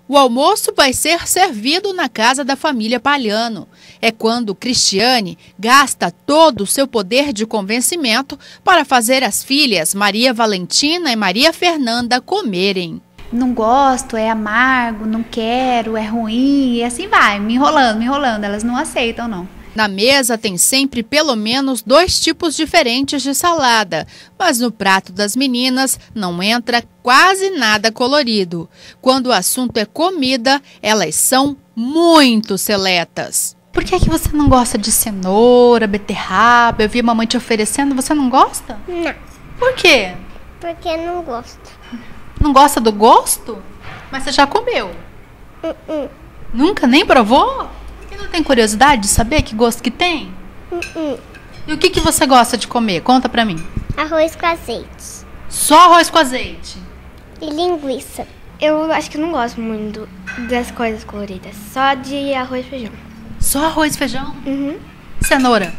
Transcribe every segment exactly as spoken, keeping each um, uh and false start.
O almoço vai ser servido na casa da família Palhano. É quando Cristiane gasta todo o seu poder de convencimento para fazer as filhas Maria Valentina e Maria Fernanda comerem. Não gosto, é amargo, não quero, é ruim, e assim vai, me enrolando, me enrolando. Elas não aceitam, não. Na mesa tem sempre pelo menos dois tipos diferentes de salada, mas no prato das meninas não entra quase nada colorido. Quando o assunto é comida, elas são muito seletas. Por que é que você não gosta de cenoura, beterraba? Eu vi a mamãe te oferecendo, você não gosta? Não. Por quê? Porque eu não gosto. Não gosta do gosto? Mas você já comeu? Uh -uh. Nunca? Nem provou? E não tem curiosidade de saber que gosto que tem? Uh -uh. E o que, que você gosta de comer? Conta pra mim. Arroz com azeite. Só arroz com azeite? E linguiça. Eu acho que não gosto muito das coisas coloridas. Só de arroz e feijão. Só arroz e feijão? Uhum. Cenoura?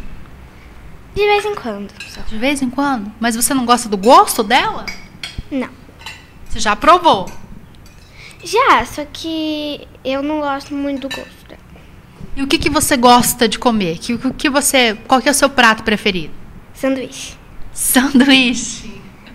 De vez em quando. Só. De vez em quando? Mas você não gosta do gosto dela? Não. Você já provou? Já, só que eu não gosto muito do gosto dela. E o que, que você gosta de comer? Que, o que você, qual que é o seu prato preferido? Sanduíche. Sanduíche.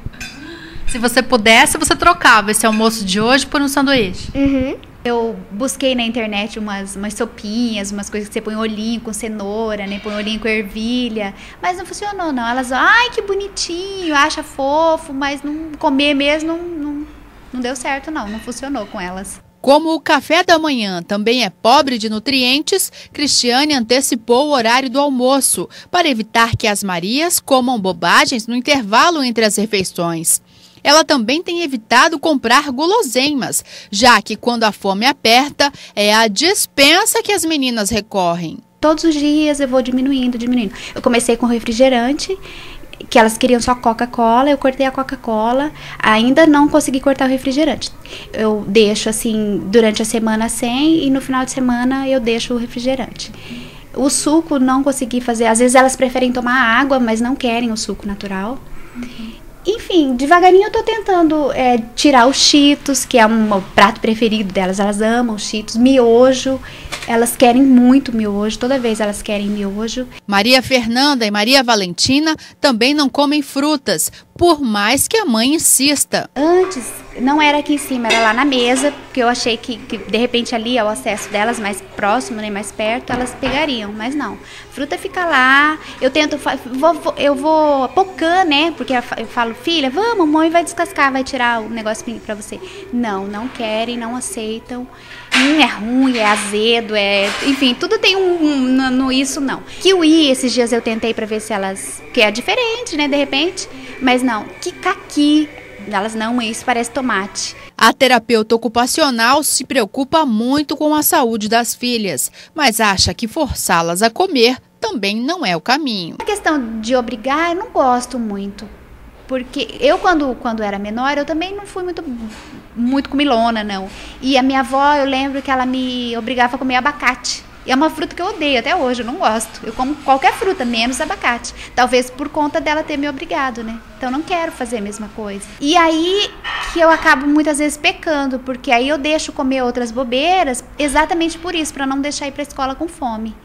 Se você pudesse, você trocava esse almoço de hoje por um sanduíche? Uhum. Eu busquei na internet umas, umas sopinhas, umas coisas que você põe olhinho com cenoura, né? Põe olhinho com ervilha. Mas não funcionou, não. Elas, ai, que bonitinho, acha fofo, mas não comer mesmo não, não, não deu certo, não. Não funcionou com elas. Como o café da manhã também é pobre de nutrientes, Cristiane antecipou o horário do almoço para evitar que as Marias comam bobagens no intervalo entre as refeições. Ela também tem evitado comprar guloseimas, já que quando a fome aperta, é a despensa que as meninas recorrem. Todos os dias eu vou diminuindo, diminuindo. Eu comecei com refrigerante, que elas queriam só Coca-Cola, eu cortei a Coca-Cola, ainda não consegui cortar o refrigerante. Eu deixo assim, durante a semana sem e no final de semana eu deixo o refrigerante. O suco não consegui fazer, às vezes elas preferem tomar água, mas não querem o suco natural. Uhum. Enfim, devagarinho eu tô tentando é, tirar os Cheetos, que é um, um prato preferido delas. Elas amam os Cheetos. Miojo, elas querem muito miojo. Toda vez elas querem miojo. Maria Fernanda e Maria Valentina também não comem frutas, por mais que a mãe insista. Antes, não era aqui em cima, era lá na mesa, porque eu achei que, que de repente ali, ao acesso delas mais próximo, né, mais perto, elas pegariam, mas não. Fruta fica lá, eu tento, vou, vou, eu vou pocã, né, porque eu falo, filha, vamos, mamãe vai descascar, vai tirar o negócio pra você. Não, não querem, não aceitam. Hum, é ruim, é azedo, é... Enfim, tudo tem um... um no, no isso, não. Kiwi, esses dias eu tentei pra ver se elas... Que é diferente, né, de repente. Mas não, kikaki, elas não, isso parece tomate. A terapeuta ocupacional se preocupa muito com a saúde das filhas, mas acha que forçá-las a comer também não é o caminho. A questão de obrigar, eu não gosto muito. Porque eu, quando, quando era menor, eu também não fui muito, muito comilona, não. E a minha avó, eu lembro que ela me obrigava a comer abacate. E é uma fruta que eu odeio até hoje, eu não gosto. Eu como qualquer fruta, menos abacate. Talvez por conta dela ter me obrigado, né? Então eu não quero fazer a mesma coisa. E aí que eu acabo muitas vezes pecando, porque aí eu deixo comer outras bobeiras exatamente por isso, para não deixar ir para a escola com fome.